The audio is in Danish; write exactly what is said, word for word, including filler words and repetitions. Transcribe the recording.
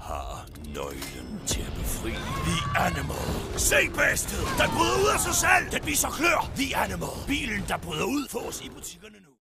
har nøglen til at befri The Animal. Se bæstet, den bryder ud af sig selv. Den viser klør. The Animal. Bilen, der bryder ud, fås i butikkerne nu.